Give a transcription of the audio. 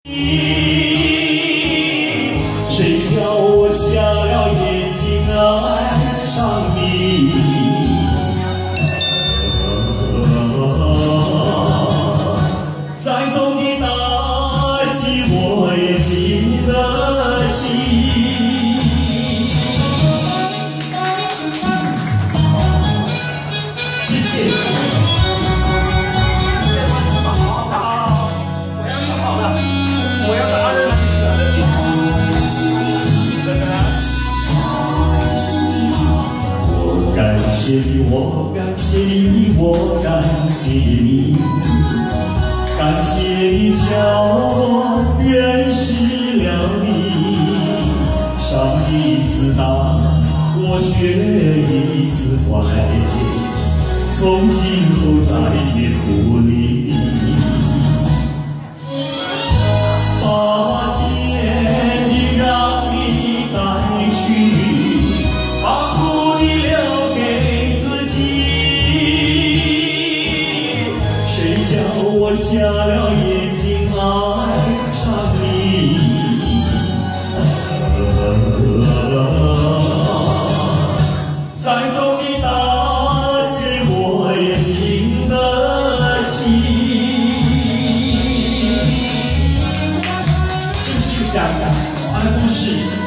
谁叫我瞎了眼睛爱上你？再重的打击我也经得起。谢谢。 我要打人了，我感谢你，我感谢你，我感谢你，感谢你教我认识了你。伤一次大，我学一次乖，从今后再也不理你。 把甜的让你带去，把苦的留给自己。谁叫我瞎了眼睛爱上你？再重的打击我也经得起。 讲讲他的故事。